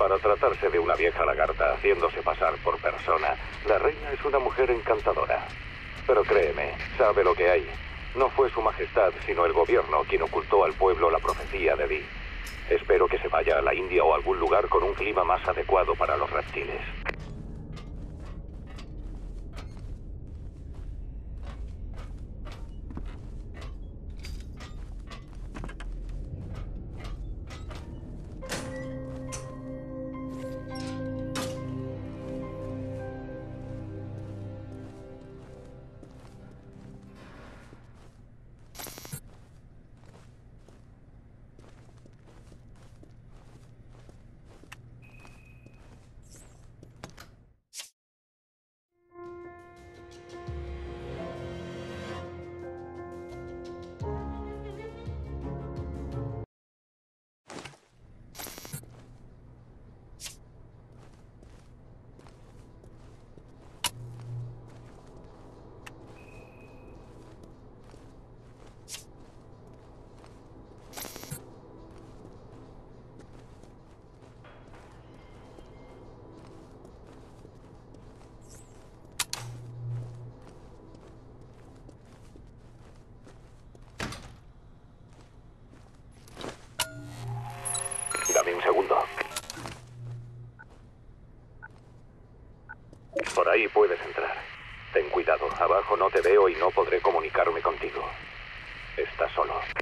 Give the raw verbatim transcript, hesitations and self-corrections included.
Para tratarse de una vieja lagarta haciéndose pasar por persona, la reina es una mujer encantadora. Pero créeme, sabe lo que hay. No fue su majestad, sino el gobierno quien ocultó al pueblo la profecía de Di. Espero que se vaya a la India o a algún lugar con un clima más adecuado para los reptiles. Dame un segundo. Por ahí puedes entrar. Ten cuidado, abajo no te veo y no podré comunicarme contigo. Estás solo.